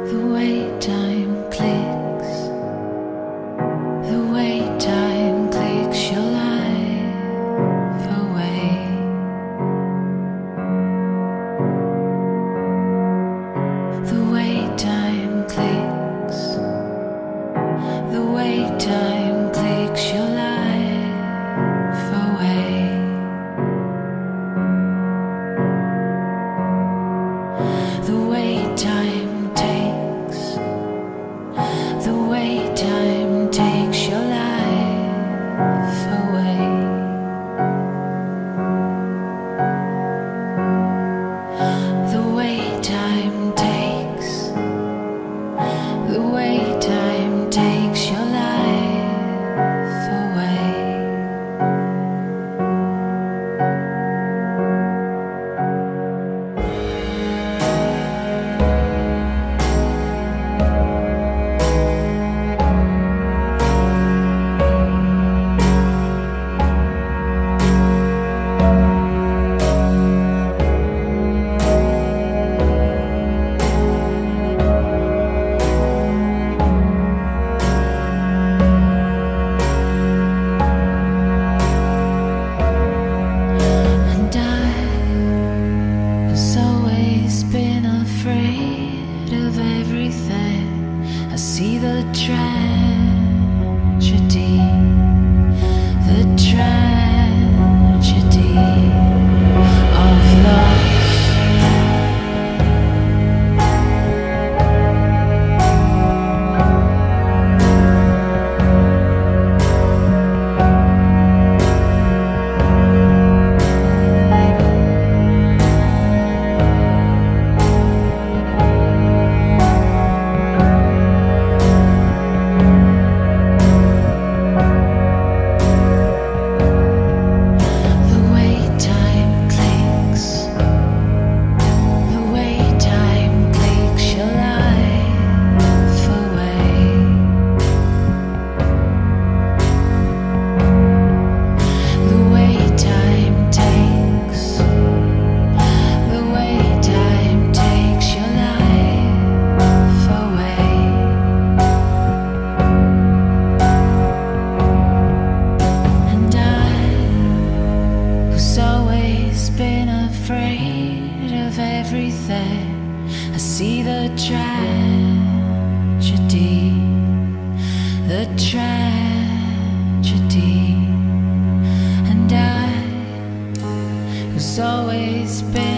The way time clicks, the way time clicks your life away. The way time clicks, the way time clicks your life away. The way time takes, the way time takes your life away. The way time takes, the way time takes your life away. I see the tragedy, the tragedy of loss. Afraid of everything. I see the tragedy, the tragedy, and I, who's always been